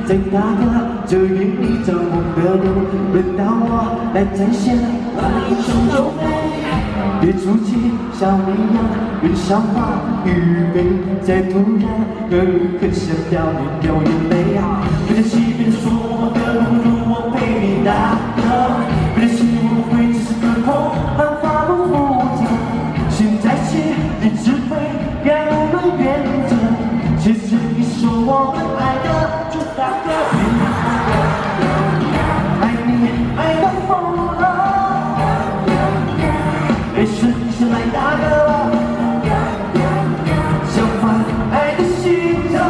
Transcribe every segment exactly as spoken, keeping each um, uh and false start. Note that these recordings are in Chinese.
再大个就愿意着梦的路，轮到我来展现那一种优美。别出气，小绵羊，云上花，预备再突然，很很想掉你掉眼泪啊！别担心，别说我的路如我陪你大哥，别担心我会只是个空，让发不复杂。现在起，你只会让我们原则。其实你说我们爱的就大个，爱你爱到疯了，没事你先来大个，想法爱的心疼，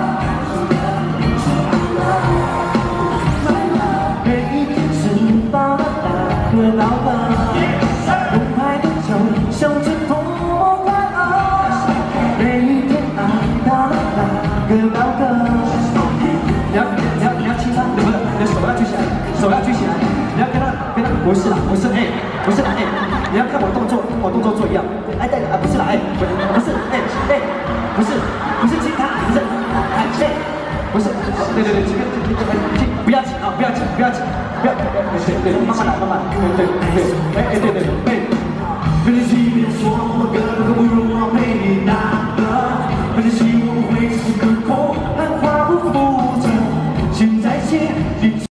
每一天吃饱了大个老了，澎湃的酒像着多么快乐，每一天爱到了大个老个。你要你要你要亲他，不是你的手要举起来，手要举起来，你要跟他跟他不是啦，不是哎，不是啦哎，你要看我动作，我动作做一样，哎对啊不是啦哎，不不是哎哎，不是不是亲他，不是哎哎，不是，对对对，这个这个亲不要紧啊，不要紧不要紧，不要对对对，慢慢来慢慢来，对对对，哎哎对对对，哎。